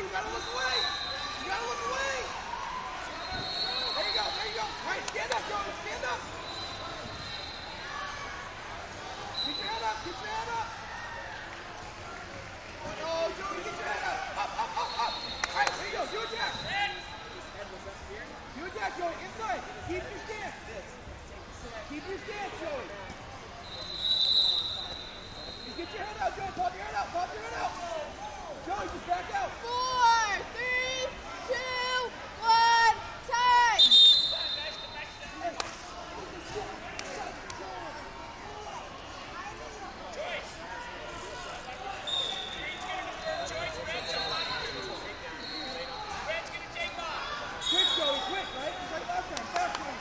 Joey, you gotta look away. You gotta look away. There you go, there you go. All right, stand up, Joey, stand up. Get your head up, get your head up. Oh, no, Joey, get your head up. Up, up, up, up. All right, there you go, do a jack. Do a jack, Joey, inside. Keep your stance. Keep your stance, Joey. Just get your head out, Joey. Pop your head out, pop your head out. Joey, just back out. 4, 3, 2, 1, time. Quick, Joey, quick, right? Just like last time. Fast one.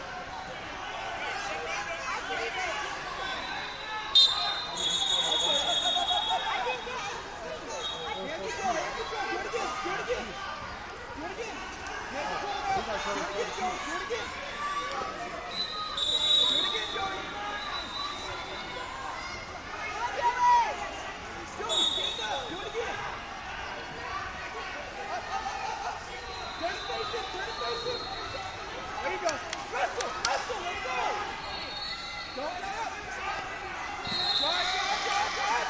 There you go. Wrestle, wrestle, let's go. Don't get up. Drive, drive, drive, drive.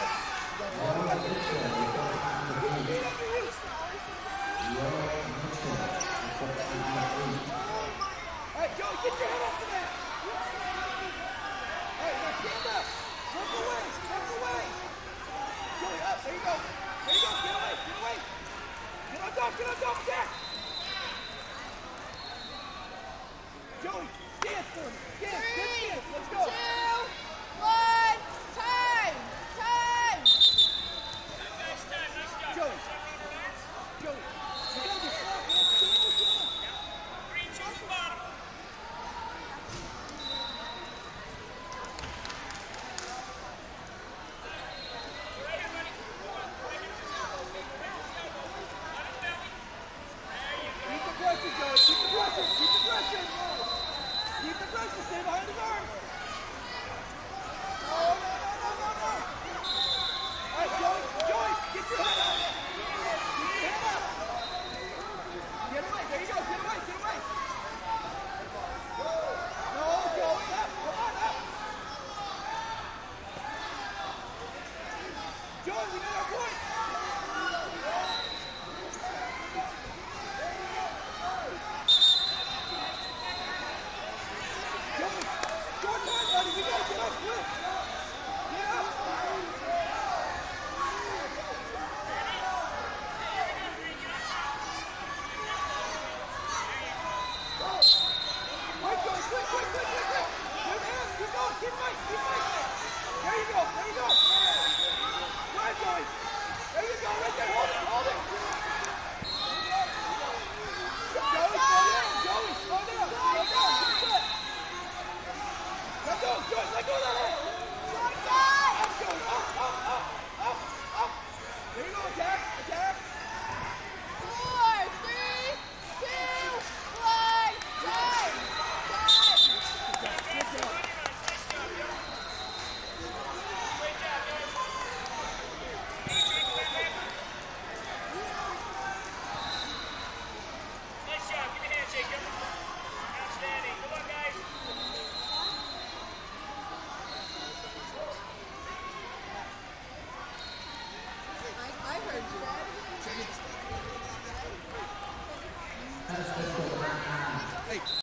All right, Joey, get your head up to that. All right, now stand up. Work away, work away. Joey, up. There you go. There you go. Get away, get away. Get on top, Jack. Joey, stand for me. Stand, good stance. Let's go. 2, 1, time. Time. Joey. Joey. You gotta be smart, man. Stand with your arm. Keep the pressure, Joey. Keep the pressure. Keep the pressure. Keep the pressure. Stay behind his arm. No, no, no, no, no, no. All right, Joey. Joey, get your head up. Get your head up. Get away. There you go. Get away. Get away. No, Joey. Up. Come on, up. Joey, we got our point. Joey, short time, buddy. We gotta get up quick. Get up. Quick, Joey, quick, quick, quick, quick, quick. Good hands. Keep going. Keep fighting. Keep fighting. There you go. There you go. Drive, Joey. There you go. Right there. Hold it. Hold it. Joey, slow down. Joey, slow down. Slow down. Get set. Let go. Joey, let go of that hand. Up, Joey. Up, up, up.